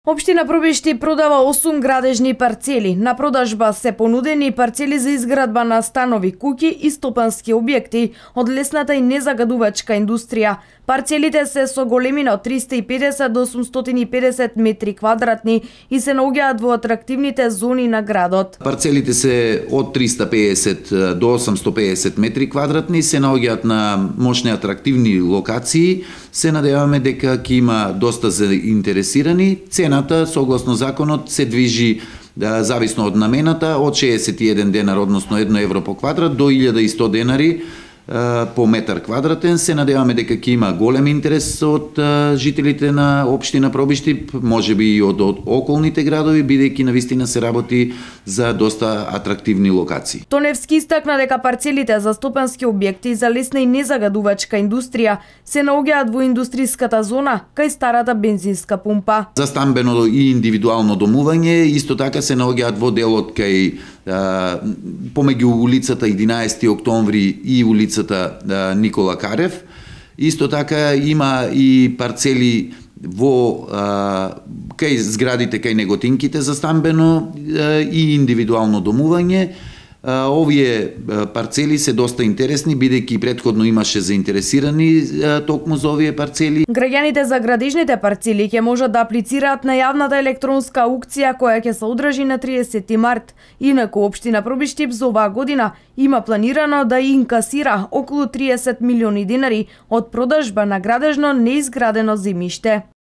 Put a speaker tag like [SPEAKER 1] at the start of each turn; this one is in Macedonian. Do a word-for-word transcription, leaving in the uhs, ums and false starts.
[SPEAKER 1] Општина Пробишти продава осум градежни парцели. На продажба се понудени парцели за изградба на станови, куќи и стопански објекти од лесната и незагадувачка индустрија. Парцелите се со големина од триста и педесет до осумстотини и педесет метри квадратни и се наоѓаат во атрактивните зони на градот.
[SPEAKER 2] Парцелите се од триста и педесет до осумстотини и педесет метри квадратни, се наоѓаат на мощни атрактивни локации. Се надеваме дека ќе има доста заинтересирани. Цената согласно законот се движи да, зависно од намената од шеесет и еден денар, односно едно евро по квадрат, до илјада и сто денари по метар квадратен. Се надеваме дека ќе има голем интерес од жителите на општина Пробишти, можеби и од, од околните градови, бидејќи навистина се работи за доста атрактивни локации.
[SPEAKER 1] Тоневски истакна дека парцелите за стопански објекти за лесна и незагадувачка индустрија се наоѓаат во индустриската зона кај старата бензинска пумпа.
[SPEAKER 2] За стамбено и индивидуално домување исто така се наоѓаат во делот кај помеѓу улицата единаесети октомври и улицата Никола Карев. Исто така има и парцели во а, кај зградите кај Неготинките за стамбено а, и индивидуално домување. А, овие а, парцели се доста интересни, бидејќи претходно имаше заинтересирани а, токму за овие парцели.
[SPEAKER 1] Граѓаните за градежните парцели ќе можат да аплицираат на јавната електронска аукција која ќе се одржи на триесети март. Инаку општина Пробишти за оваа година има планирано да инкасира околу триесет милиони динари од продажба на градежно неизградено земјиште.